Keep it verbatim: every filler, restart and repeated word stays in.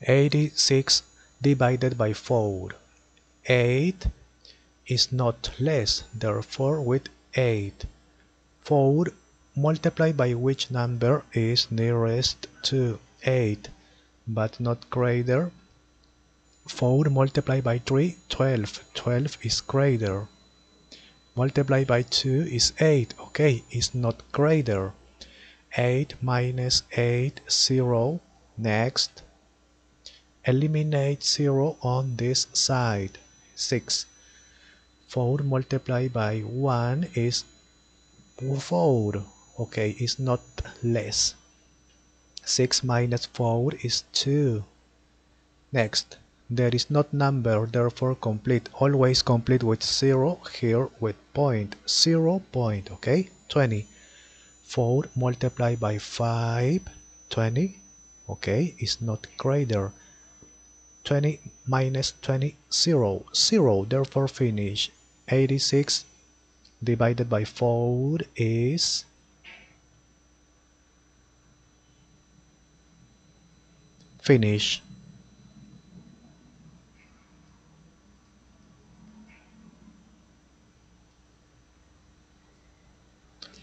eighty-six divided by four. eight is not less, therefore with eight. four multiplied by which number is nearest to eight, but not greater? four multiplied by three, twelve. twelve is greater. Multiplied by two is eight. Okay, it's not greater. eight minus eight, zero. Next, eliminate zero on this side. six. four multiplied by one is four. Okay, it's not less. six minus four is two. Next, there is not number, therefore complete. Always complete with zero, here with point. zero point, okay? twenty. four multiplied by five, twenty. Okay, is not greater. twenty minus twenty, zero. zero, therefore finish. eighty-six divided by four is finish.